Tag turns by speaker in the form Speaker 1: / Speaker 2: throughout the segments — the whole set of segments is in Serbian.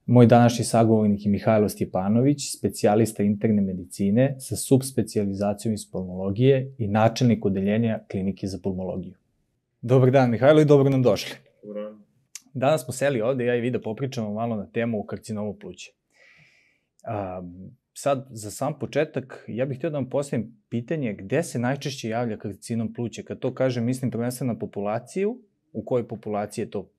Speaker 1: Moj današnji sagovornik je Mihajlo Stjepanović, specijalista interne medicine sa subspecijalizacijom iz pulmologije i načelnik odeljenja klinike za pulmologiju. Dobar dan, Mihajlo, i dobro nam došli.
Speaker 2: Dobar.
Speaker 1: Danas smo seli ovde, ja i vi, da popričamo malo na temu karcinomu pluća. Sad, za sam početak, ja bih htio da vam postavim pitanje gde se najčešće javlja karcinom pluća. Kad to kažem, mislim prvenstveno na populaciju, u kojoj populaciji to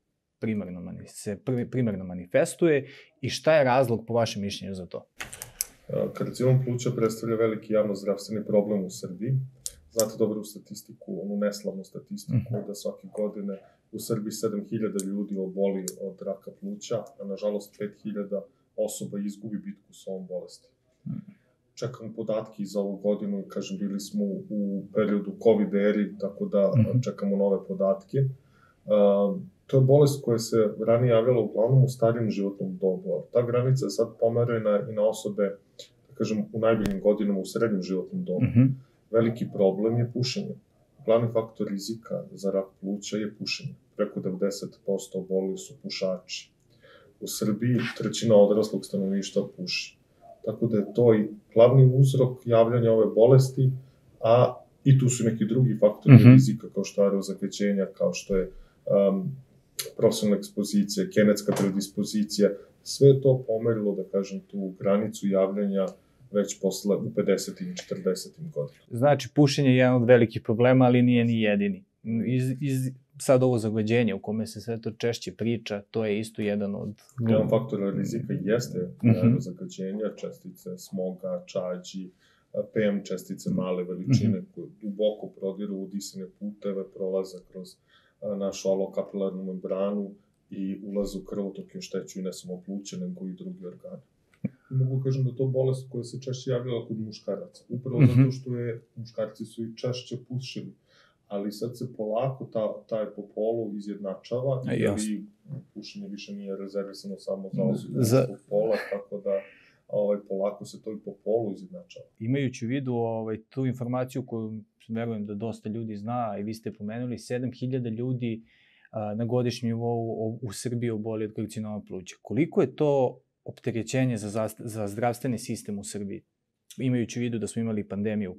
Speaker 1: primarno manifestuje i šta je razlog po vašem mišljenju za to?
Speaker 2: Karcinom pluća predstavlja veliki javno-zdravstveni problem u Srbiji. Znate dobru statistiku, onu neslavnu statistiku, da svake godine u Srbiji 7.000 ljudi oboli od raka pluća, a nažalost 5.000 osoba izgubi bitku s ovom bolesti. Čekamo podatke za ovu godinu, kažem, bili smo u periodu COVID eri, tako da čekamo nove podatke. To je bolest koja se ranije javljala uglavnom u starijem životnom dobu. Ta granica sad pomera i na osobe, da kažem, u najboljim godinama u srednjem životnom dobu. Veliki problem je pušenje. Glavni faktor rizika za rak pluća je pušenje. Preko 90% obolelih su pušači. U Srbiji 1/3 odraslog stanovništva puši. Tako da je to i glavni uzrok javljanja ove bolesti, a i tu su neki drugi faktori rizika, kao što je aerozagađenja, kao što je profesionalna ekspozicija, genetska predispozicija. Sve je to pomerilo, da kažem, tu granicu javljanja već posle u 50. i 40. godinama.
Speaker 1: Znači, pušenje je jedan od velikih problema, ali nije ni jedini. Sad ovo zagađenje u kome se sve to češće priča, to je isto jedan od...
Speaker 2: Jedan faktor rizika jeste zagađenja, čestice smoga, čađi, PM čestice male veličine koje duboko prodiru u disane puteve, prolaze kroz našu alokapilarnu membranu i ulaze u krvotok i oštećuju ne samo pluća, nego i drugi organi. Mogu kažem da to bolest koja se češće javljala kod muškaraca. Upravo zato što muškarci su i češće pušili. Ali sad se polako taj po polu izjednačava i pušenje više nije rezervisano samo za osobu ženskog pola, tako da polako se to i po polu izjednačava.
Speaker 1: Imajući u vidu tu informaciju koju verujem da dosta ljudi zna, i vi ste pomenuli, 7.000 ljudi na godišnjem nivou u Srbiji oboli od karcinoma pluća. Koliko je to opterećenje za zdravstveni sistem u Srbiji? Imajući u vidu da smo imali pandemiju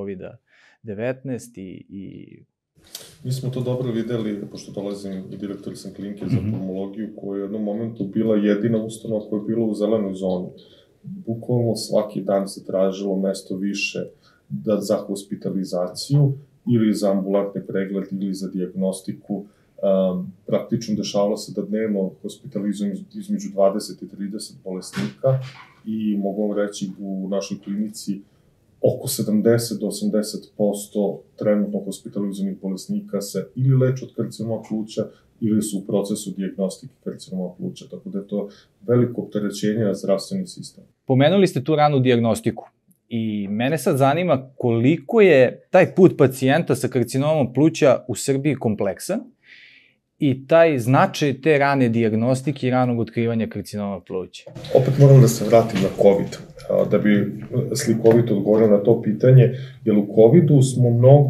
Speaker 1: COVID-19 i...
Speaker 2: Mi smo to dobro videli, pošto dolazim i direktor sam klinike za pulmologiju, koja je u jednom momentu bila jedina ustanova koja je bila u zelenoj zoni. Bukvalno svaki dan se tražilo mesto više za hospitalizaciju ili za ambulantni pregled ili za dijagnostiku. Praktično dešavalo se da dnevno hospitalizujem između 20 i 30 bolesnika i mogu vam reći u našoj klinici oko 70 do 80% trenutno hospitalizovanih bolesnika se ili leče od karcinoma pluća ili su u procesu dijagnostike karcinoma pluća, tako da je to veliko opterećenje na zdravstveni sistem.
Speaker 1: Pomenuli ste tu ranu dijagnostiku i mene sad zanima koliko je taj put pacijenta sa karcinomom pluća u Srbiji kompleksan i taj značaj te rane dijagnostike i ranog otkrivanja karcinoma pluća.
Speaker 2: Opet moram da se vratim na COVID, da bi slikovito odgovorio na to pitanje, jer u COVID-u smo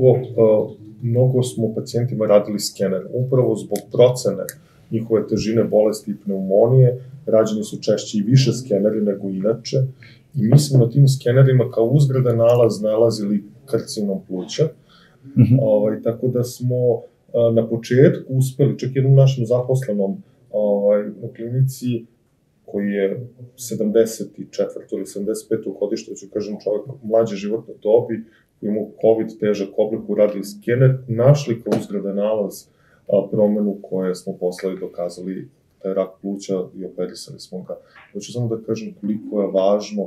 Speaker 2: mnogo smo pacijentima radili skener. Upravo zbog procene njihove težine bolesti i pneumonije, rađeni su češće i više skeneri nego inače i mi smo na tim skenerima kao uzgradan nalaz nalazili karcinom pluća, tako da smo na početku uspeli, čak jednom našem zaposlenom u klinici, koji je 74. ili 75. godište, ću kažem čovjek mlađe životne dobi, koji imao COVID težak oblik, uradili skener, našli kao uzgradan nalaz promenu koje smo posle dokazali da je rak pluća i operisali smo ga. Hoću samo da kažem koliko je važno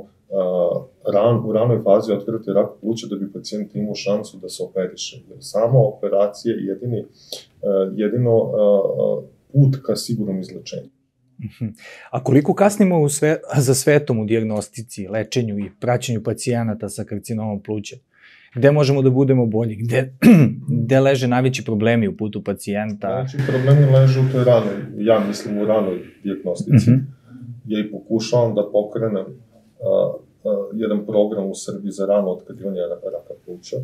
Speaker 2: u ranoj fazi otkriti rak pluća da bi pacijent imao šansu da se operiše. Jer sama operacija je jedino put ka sigurnom izlečenju.
Speaker 1: A koliko kasnimo za svetom u dijagnostici, lečenju i praćenju pacijenata sa karcinomom pluća? Gde možemo da budemo bolji? Gde leže najveći problemi u putu pacijenta?
Speaker 2: Najveći problemi leže u toj ranoj, ja mislim u ranoj dijagnostici. Ja i pokušavam da pokrenem jedan program u Srbiji za rano otkrivanje raka pluća,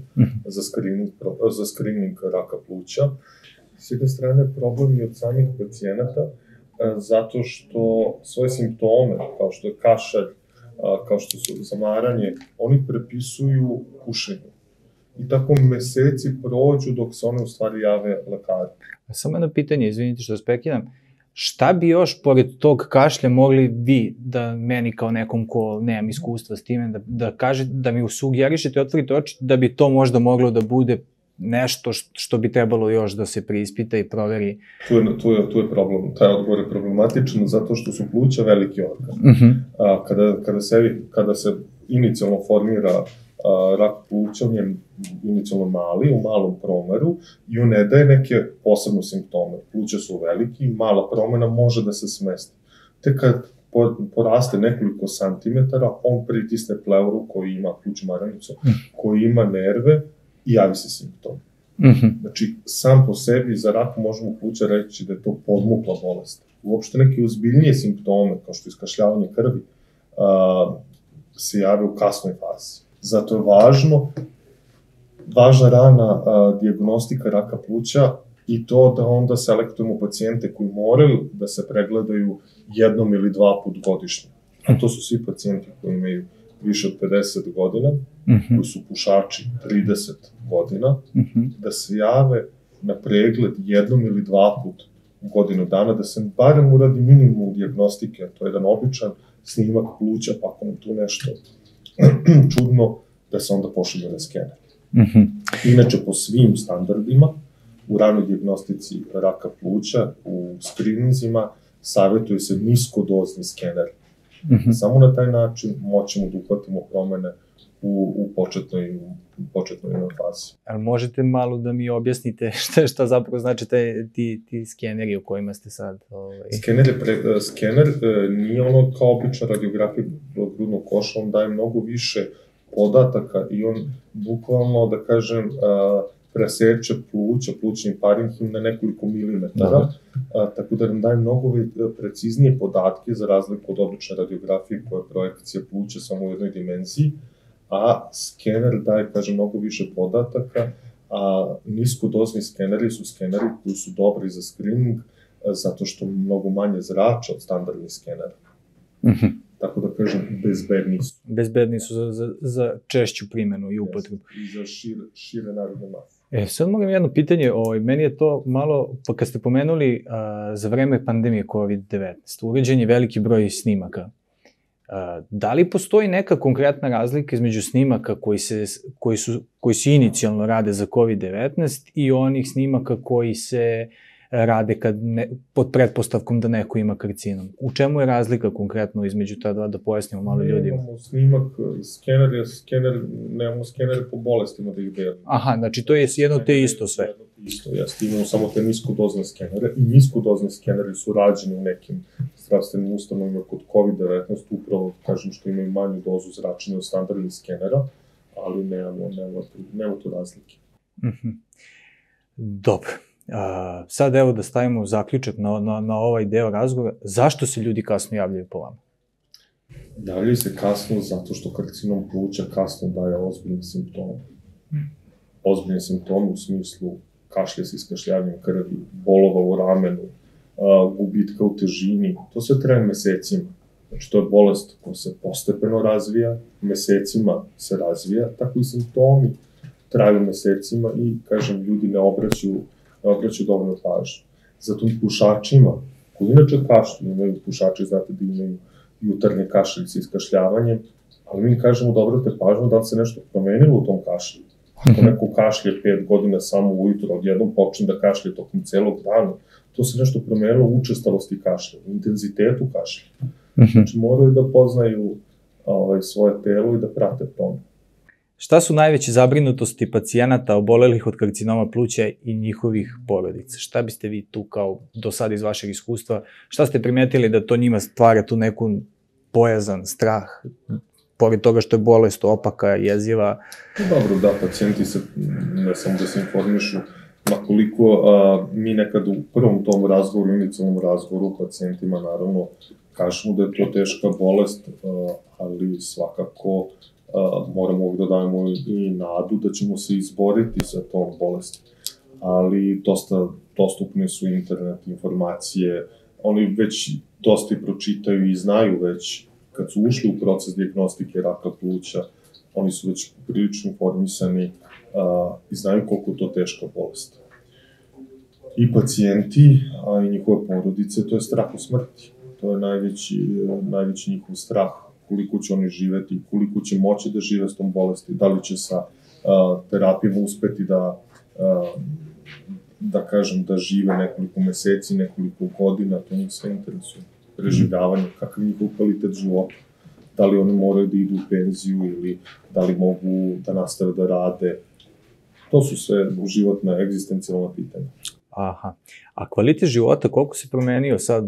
Speaker 2: za screening raka pluća. S jedne strane, problem je od samih pacijenata, zato što svoje simptome, kao što je kašalj, kao što su zamaranje, oni prepisuju pušenju. I tako meseci prođu dok se one u stvari jave lekaru.
Speaker 1: Samo jedno pitanje, izvinite što vas prekidam. Šta bi još, pored tog kašlja, mogli vi da meni kao nekom ko nemam iskustva s time, da kažete, da mi sugerišete, otvorite oči, da bi to možda moglo da bude nešto što bi trebalo još da se preispita i proveri?
Speaker 2: Tu je problem, taj odgovor je problematičan zato što su pluća veliki organ. Kada se inicijalno formira rak pluća, on je inicijalno mali, u malom promeru i on ne daje neke posebne simptome. Pluća su veliki, mala promena može da se smesti. Te kad poraste nekoliko santimetara, on pritisne pleuru koji ima plućnu maramicu, koji ima nerve i javi se simptom. Znači, sam po sebi za rak možemo pluća reći da je to podmukla bolest. Uopšte neke ozbiljnije simptome, kao što je iskašljavanje krvi, se jave u kasnoj fazi. Zato je važna rana dijagnostika raka pluća i to da onda selektujemo pacijente koji moraju da se pregledaju jednom ili dva put godišnje. A to su svi pacijenti koji imaju više od 50 godina, koji su pušači 30 godina, da se jave na pregled jednom ili dva put u godinu dana, da se barem uradi minimum dijagnostike, to je jedan običan snimak pluća, pa ako nam tu nešto čudno, da se onda pošalje na skener. Inače, po svim standardima, u ranoj dijagnostici raka pluća, u skrininzima, savjetuje se niskodozni skener. Samo na taj način moćemo da uhvatimo promene u početnoj fazi.
Speaker 1: Ali možete malo da mi objasnite šta zapravo znači ti skeneri o kojima ste sad?
Speaker 2: Skener nije ono kao obična radiografija grudnog koša, on daje mnogo više podataka i on bukvalno, da kažem, preseče pluća, plućni parenhim na nekoliko milimetara, tako da nam daje mnogo preciznije podatke za razliku od obične radiografije koja je projekcija pluća samo u jednoj dimenziji, a skener daje, kažem, mnogo više podataka, a niskodozni skeneri su skeneri koji su dobri za screening, zato što mnogo manje zrača od standardnih skenera. Tako da kažem, bezbedni su.
Speaker 1: Bezbedni su za češću primenu i upotrebu.
Speaker 2: I za šire narodne mase.
Speaker 1: Sad moram jedno pitanje, meni je to malo, pa kad ste pomenuli za vreme pandemije COVID-19, urađen je veliki broj snimaka. Da li postoji neka konkretna razlika između snimaka koji se inicijalno rade za COVID-19 i onih snimaka koji se rade pod pretpostavkom da neko ima karcinom? U čemu je razlika konkretno između ta dva, da pojasnimo malo ljudima?
Speaker 2: Nemamo snimak, nemamo skenere po bolestima da ih delimo.
Speaker 1: Aha, znači to je jedno te isto sve.
Speaker 2: Isto, jeste, imamo samo te niskodozne skenere i niskodozne skeneri su rađeni u nekim zdravstvenim ustanovima kod COVID-19, upravo, kažem, što imaju manju dozu zračenja od standardnih skenera, ali nemamo tu razlike.
Speaker 1: Dobro. Sad evo da stavimo zaključak na ovaj deo razgovora. Zašto se ljudi kasno javljaju po vama?
Speaker 2: Javljaju se kasno zato što karcinom pluća kasno daje ozbiljne simptome. Ozbiljne simptome u smislu kašlja sa iskašljavanjem krvi, bolova u ramenu, gubitka u težini. To sve traje mesecima. Znači, to je bolest koja se postepeno razvija, mesecima se razvija, tako i simptomi traju mesecima i, kažem, ljudi ne obraćaju dovoljno pažnje. Zato i pušačima, koji inače kašlju, imaju pušači, znate da imaju jutarnje kašlje sa iskašljavanjem, ali mi kažemo da obrate pažnju da li se nešto promenilo u tom kašlju. Ako neko kašlje 5 godina samo ujutro, odjednom počne da kašlje tokom celog dana, to se nešto promenilo u učestalosti kašlja, u intenzitetu kašlja. Znači moraju da poznaju svoje telo i da prate promene.
Speaker 1: Šta su najveće zabrinutosti pacijenata obolelih od karcinoma pluća i njihovih porodica? Šta biste vi tu kao do sada iz vašeg iskustva, šta ste primetili da to njima stvara tu neku bojazan, strah, pored toga što je bolest opaka, jeziva?
Speaker 2: Dobro, da, pacijenti se, ne samo da se informišu, makoliko mi nekad u prvom tom razgovoru, inicijalnom razgovoru pacijentima naravno kažemo da je to teška bolest, ali svakako moramo uvijek da dajemo i nadu da ćemo se izboriti sa tom bolesti. Ali dosta dostupne su internet informacije, oni već dosta i pročitaju i znaju već, kad su ušli u proces dijagnostike raka pluća, oni su već prilično informisani i znaju koliko je to teška bolest. I pacijenti, a i njihove porodice, to je strah u smrti. To je najveći njihov strah, koliko će oni živeti, koliko će moći da žive s tom bolesti, da li će sa terapijom uspeti da kažem, da žive nekoliko meseci, nekoliko godina, to njih sve interesuje. Preživljavanje, kakav njihov kvalitet života, da li oni moraju da idu u penziju ili da li mogu da nastave da rade. To su sve životna, egzistencijalna pitanja.
Speaker 1: Aha. A kvalitet života koliko se promenio sad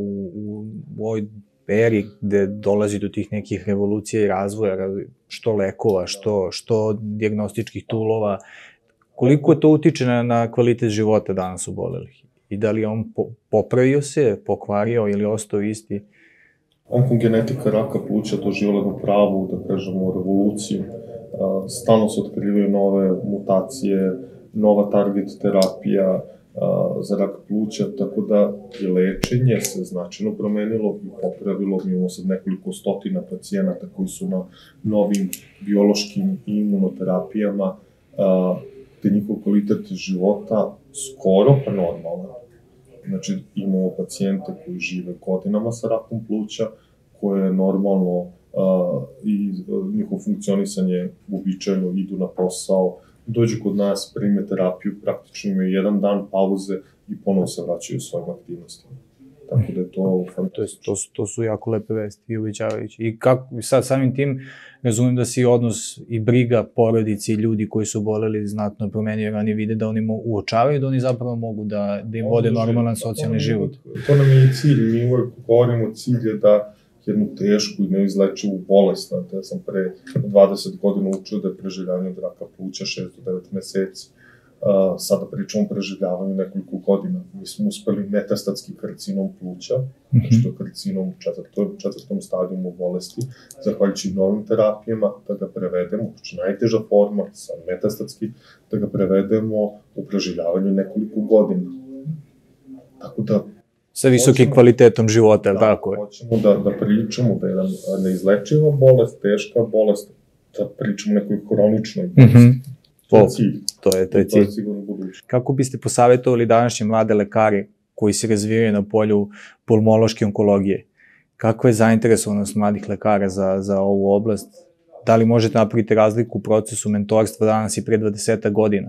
Speaker 1: u ovoj eri gde dolazi do tih nekih revolucija i razvoja, što lekova, što dijagnostičkih tulova, koliko to utiče na kvalitet života danas obolelih? I da li on popravio se, pokvario ili ostao isti?
Speaker 2: Onkogenetika raka pluća doživjela jednu pravu, da kažemo, revoluciju. Stalno se otkrivaju nove mutacije, nova target terapija za rak pluća, tako da i lečenje se značajno promenilo i popravilo. Mi imamo sad nekoliko stotina pacijenata koji su na novim biološkim i imunoterapijama, te njihov kvalitet života skoro pa normalan. Znači, imamo pacijente koji žive godinama sa rakom pluća, koje je normalno i njihovo funkcionisanje uobičajeno, idu na posao, dođu kod nas, prime terapiju, praktično imaju jedan dan pauze i ponovo se vraćaju svojim aktivnostima. Tako da je to fantastično.
Speaker 1: To su jako lepe vesti i uvećavajući. I kako, sad samim tim, razumijem da si odnos i briga porodici i ljudi koji su oboleli znatno promenio, jer oni vide da oni uočavaju da oni zapravo mogu da im vode normalan socijalni život.
Speaker 2: To nam je i cilj. Mi uvek govorimo, cilj je da jednu tešku i neizlečivu bolest. Ja sam pre 20 godina učio da je preživljavanje od raka pluća 6 do 9 meseci. Sada pričamo o preživljavanju nekoliko godina. Mi smo uspeli metastatski karcinom pluća, što je karcinom u četvrtom stadijumu bolesti, zahvaljujući novim terapijama, da ga prevedemo, znači najteža forma, sad metastatski, da ga prevedemo u preživljavanju nekoliko godina. Tako da
Speaker 1: sa visokim kvalitetom života, je li tako?
Speaker 2: Hoćemo da pričamo da je jedna neizlečiva bolest, teška bolest, da pričamo o nekoj hroničnoj bolesti. To je cilj.
Speaker 1: To je cilj. Kako biste posavetovali današnje mlade lekari koji se razvijaju na polju pulmološke onkologije? Kako je zainteresovanost mladih lekara za ovu oblast? Da li možete napraviti razliku u procesu mentorstva danas i pre 20 godina?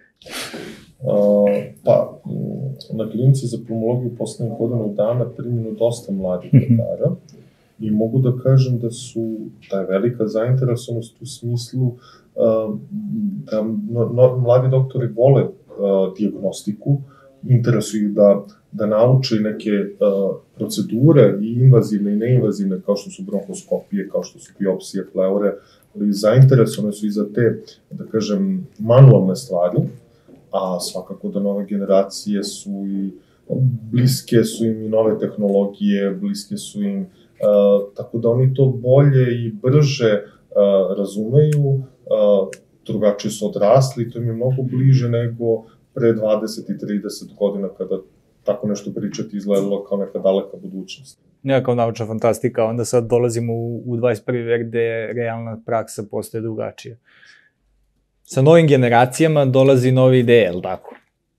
Speaker 2: Pa, na klinici za pulmologiju poslednjih godinu dana primjeno dosta mladih lekara i mogu da kažem da je velika zainteresovanost u smislu da mladi doktori vole dijagnostiku, interesuju da nauče neke procedure i invazivne i neinvazivne, kao što su bronhoskopije, kao što su biopsije pleure, ali zainteresovane su i za te, da kažem, manualne stvari, a svakako da nove generacije su i bliske su im i nove tehnologije, bliske su im, tako da oni to bolje i brže razumeju, drugačije su odrasli, to im je mnogo bliže nego pre 20 i 30 godina kada tako nešto pričati izgledalo kao neka daleka budućnost.
Speaker 1: Ne kao naučna fantastika, onda sad dolazimo u 21. vek gde realna praksa postaje drugačija. Sa novim generacijama dolazi nove ideje, je li tako?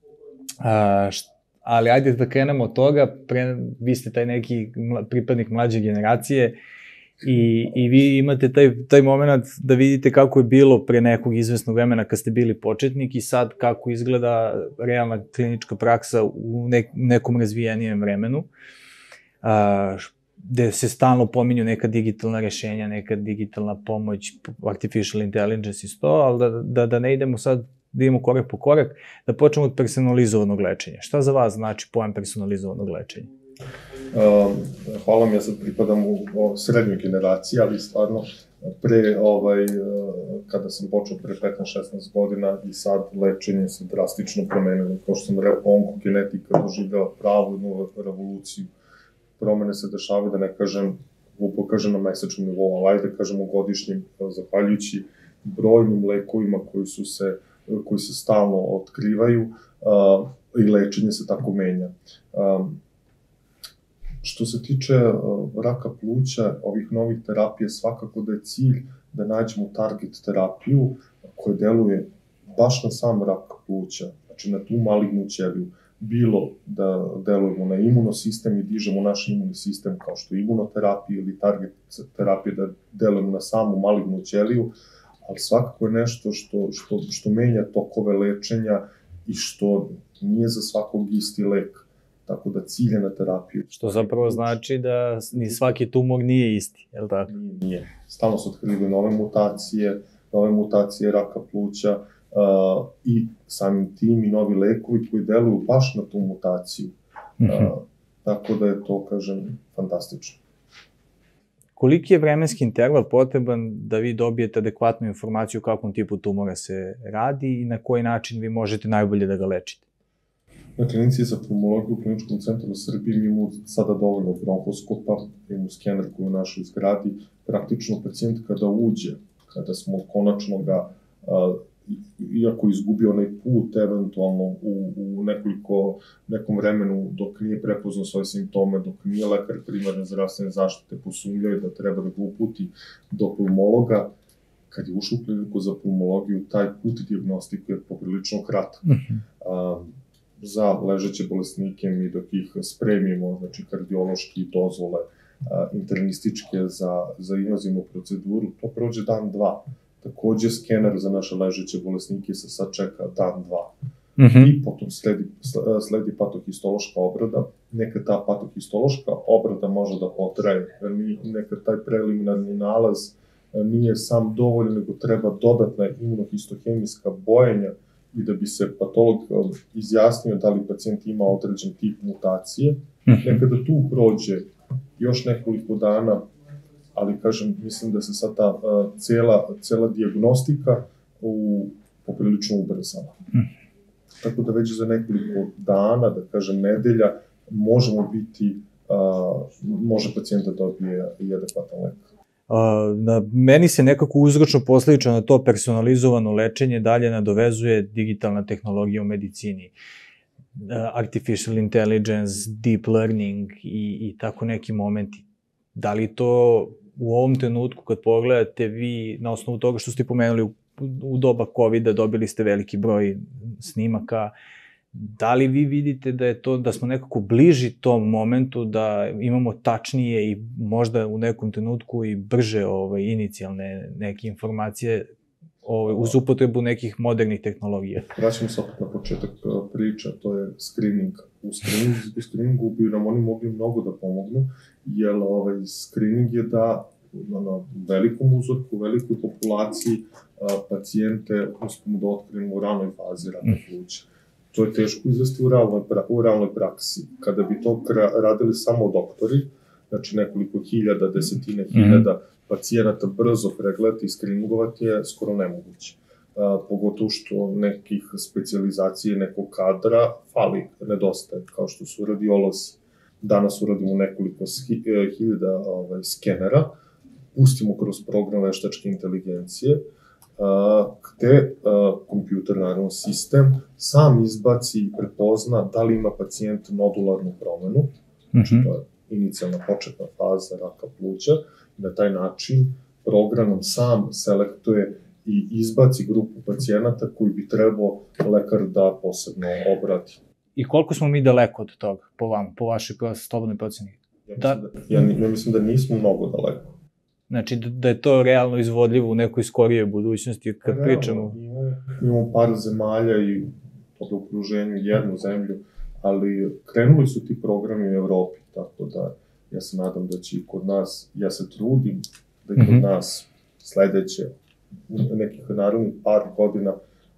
Speaker 1: Ali ajde da krenemo od toga, vi ste taj neki pripadnik mlađe generacije i vi imate taj moment da vidite kako je bilo pre nekog izvesnog vremena kad ste bili početnik i sad kako izgleda realna klinička praksa u nekom razvijenijem vremenu, gde se stalno pominju neka digitalna rešenja, neka digitalna pomoć, artificial intelligence i to, ali da ne idemo sad, da idemo korak po korak, da počnemo od personalizovanog lečenja. Šta za vas znači pojam personalizovanog lečenja?
Speaker 2: Hvala mi, ja sad pripadam u srednjoj generaciji, ali stvarno kada sam počeo pre 15-16 godina i sad lečenje se drastično promenilo. Kao što sam rekao, onkogenetika doživljava pravu jednu revoluciju. Promene se dešavaju, da ne kažem, pokažem na mesečnom nivou, ali ajde kažemo godišnjim, zahvaljujući brojnim lekovima koji se stalno otkrivaju i lečenje se tako menja. Što se tiče raka pluća, ovih novih terapija, svakako da je cilj da nađemo target terapiju koja deluje baš na sam rak pluća, znači na tu malignu ćeliju. Bilo da delujemo na imunosistem i dižemo naš imunni sistem kao što je imunoterapija ili target terapija da delujemo na samu malignu ćeliju, ali svakako je nešto što menja tokove lečenja i što nije za svakog isti lek. Tako da ciljena terapija.
Speaker 1: Što zapravo znači da ni svaki tumor nije isti, je li tako?
Speaker 2: Nije. Stalno se otkrivaju nove mutacije raka pluća i samim tim i novi lekovi koji deluju baš na tu mutaciju. Tako da je to, kažem, fantastično.
Speaker 1: Koliki je vremenski interval potreban da vi dobijete adekvatnu informaciju o kakvom tipu tumora se radi i na koji način vi možete najbolje da ga lečite?
Speaker 2: Na klinici za pulmologiju u Kliničkom centru u Srbiji mi imamo sada dovoljno bronhoskopa, imamo skener koji u našoj zgradi. Praktično pacijent kada uđe, kada smo konačno ga, iako izgubio onaj put, eventualno u nekom vremenu dok nije prepoznao svoje simptome, dok nije lekar primarne zdravstvene zaštite posumnjao da treba da ga uputi do pulmologa, kad je ušao u kliniku za pulmologiju, taj put dijagnostike je poprilično kratak. Za ležeće bolesnike mi dok ih spremimo, znači kardiološki dozvole, internističke za invazivnu proceduru, to prođe dan, dva. Takođe, skener za naše ležeće bolesnike se sad čeka dan, dva. I potom sledi patohistološka obrada. Nekad ta patohistološka obrada može da potraje, nekad taj preliminarni nalaz nije sam dovoljan, nego treba dodatna imunohistohemijska bojenja i da bi se patolog izjasnio da li pacijent ima određen tip mutacije. Nekada tu prođe još nekoliko dana, ali kažem, mislim da se sad ta cela dijagnostika poprilično ubrzala. Tako da već za nekoliko dana, da kažem nedelja, može pacijent da dobije i adekvatan lek.
Speaker 1: Meni se nekako uzročno-posledično na to personalizovano lečenje dalje nadovezuje digitalna tehnologija u medicini. Artificial intelligence, deep learning i tako neki momenti. Da li to u ovom trenutku kad pogledate vi, na osnovu toga što ste pomenuli u doba COVID-a dobili ste veliki broj snimaka, da li vi vidite da smo nekako bliži tom momentu, da imamo tačnije i možda u nekom trenutku i brže inicijalne neke informacije uz upotrebu nekih modernih tehnologija?
Speaker 2: Vraćamo se opet na početak priča, to je screening. U screeningu bi nam oni mogli mnogo da pomognu, jer screening je da na velikom uzorku, u velikoj populaciji pacijente uspemo da otkrijemo u ranoj fazi raka pluća. To je teško izvesti u realnoj praksi. Kada bi to radili samo doktori, znači nekoliko hiljada, desetine hiljada pacijenata brzo pregledati i screeningovati je skoro nemoguće. Pogotovo što nekih specijalizacije, nekog kadra fali, nedostaje, kao što su radiolozi. Danas uradimo nekoliko hiljada skenera, pustimo kroz program veštačke inteligencije, gde kompjuter, naravno sistem, sam izbaci i prepozna da li ima pacijent nodularnu promenu, znači to je inicijalna početna faza raka pluća, i na taj način program sam selektuje i izbaci grupu pacijenata koji bi trebao lekar da posebno obrati.
Speaker 1: I koliko smo mi daleko od toga, po vama, po vašoj slobodnoj proceni?
Speaker 2: Ja mislim da nismo mnogo daleko.
Speaker 1: Znači, da je to realno izvodljivo u nekoj skorijoj budućnosti, kad pričamo...
Speaker 2: Imamo par zemalja i u okruženju jednu zemlju, ali krenuli su ti programi u Evropi, tako da ja se nadam da će i kod nas, ja se trudim da i kod nas sledeće, nekih naravnih par godina,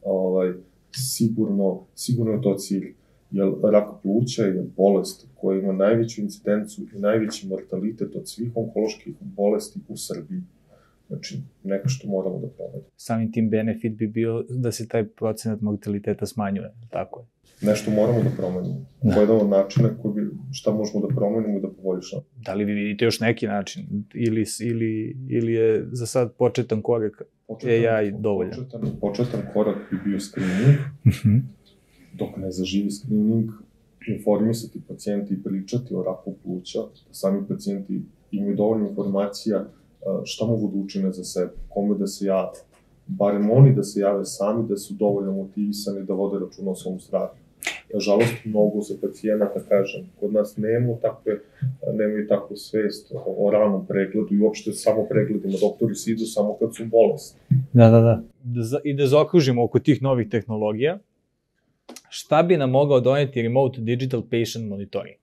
Speaker 2: sigurno je to cilj. Jer rak pluća je bolest koja ima najveću incidencu i najveći mortalitet od svih onkoloških bolesti u Srbiji. Znači, neko što moramo da promenimo.
Speaker 1: Samim tim benefit bi bio da se taj procenat mortaliteta smanjuje, tako je.
Speaker 2: Nešto moramo da promenimo. To je jedan od načina šta možemo da promenimo i da poboljšamo.
Speaker 1: Da li vi vidite još neki način? Ili je za sad početan korak AI dovoljan?
Speaker 2: Početan korak bi bio screening. Dok ne zaživi screening, informisati pacijenti i pričati o raku pluća, da sami pacijenti imaju dovoljno informacija šta mogu da učine za sebe, kome da se jave. Barem oni da se jave sami, da su dovoljno motivisani da vode računa o svom zdravlju. Nažalost, mnogo za pacijenata, kažem, kod nas nemaju takvu svest o ranom pregledu i uopšte samo pregledima. Doktori se idu samo kad su bolesni.
Speaker 1: Da. I da zaokružimo oko tih novih tehnologija, šta bi nam mogao doneti Remote Digital Patient Monitoring?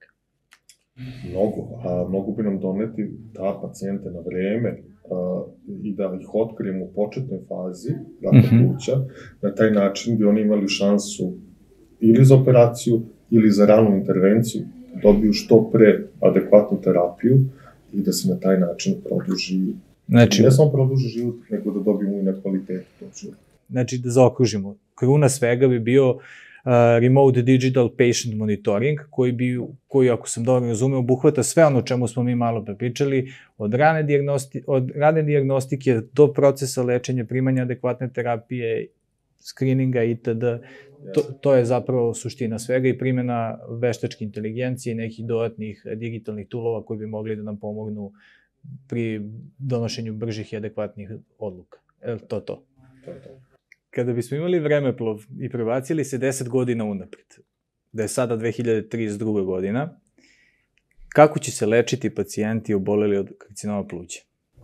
Speaker 2: Mnogo bi nam doneti da pacijente na vreme i da ih otkrijemo u početnoj fazi raka pluća. Na taj način bi oni imali šansu ili za operaciju, ili za ranu intervenciju, da dobiju što pre adekvatnu terapiju i da se na taj način produži, ne samo produži život, nego da dobijemo i na kvalitetu tog života.
Speaker 1: Znači, da zaokružimo, kruna svega bi bio Remote Digital Patient Monitoring, koji, ako sam dobro razumeo, obuhvata sve ono o čemu smo mi malo prepričali, od rane dijagnostike do procesa lečenja, primanja adekvatne terapije, screeninga itd. To je zapravo suština svega i primjena veštačke inteligencije i nekih dodatnih digitalnih toolova koji bi mogli da nam pomognu pri donošenju bržih i adekvatnih odluka. To. Kada bismo imali vremeplov i prebacili se 10 godina unapred, da je sada 2032. godina, kako će se lečiti pacijenti oboleli od karcinoma pluća?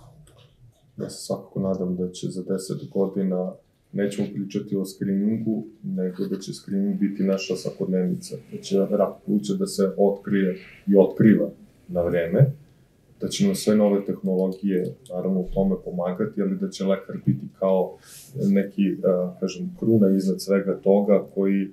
Speaker 2: Ja se svakako nadam da će za 10 godina nećemo pričati o skriningu, nego da će skrining biti naša svakodnevnica, da će rak pluća da se otkrije i otkriva na vreme, da će nam sve nove tehnologije, naravno, u tome pomagati, ali da će lekar biti kao neki, kruna iznad svega toga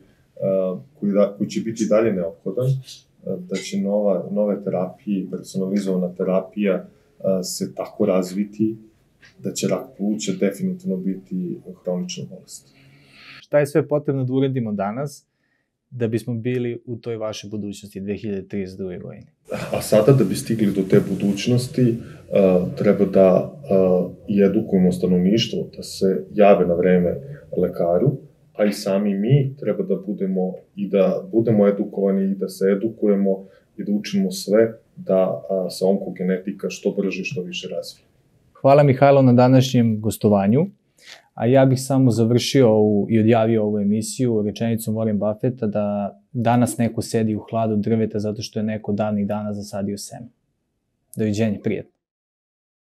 Speaker 2: koji će biti dalje neophodan, da će nove terapije, personalizovana terapija se tako razviti, da će rak pluća definitivno biti hronična bolest.
Speaker 1: Šta je sve potrebno da uradimo danas da bismo bili u toj vašoj budućnosti 2032. godine?
Speaker 2: A sada, da bi stigli do te budućnosti, treba da i edukujemo stanovništvo, da se jave na vreme lekaru, a i sami mi treba da budemo edukovani i da se edukujemo i da učimo sve da se onkogenetika što brže i što više razvije.
Speaker 1: Hvala Mihajlo na današnjem gostovanju, a ja bih samo završio i odjavio ovu emisiju rečenicom Warren Buffetta da danas neko sedi u hladu drveta zato što je neko davnih dana zasadio seme. Doviđenja, prijatno.